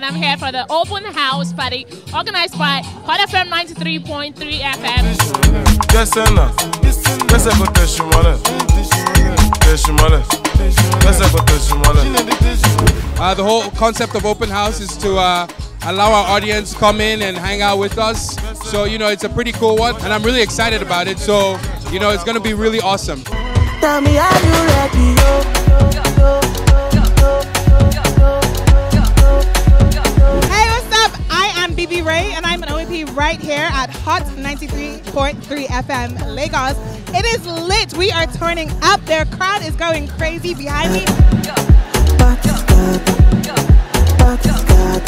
I'm here for the open house party organized by Hot FM 93.3 FM. The whole concept of open house is to allow our audience to come in and hang out with us. So, you know, it's a pretty cool one, and I'm really excited about it. So, you know, it's going to be really awesome. Tell me, are you ready? Hey, what's up? I am BB Ray, and I'm an OAP right here at Hot 93.3 FM, Lagos. It is lit. We are turning up. Their crowd is going crazy behind me.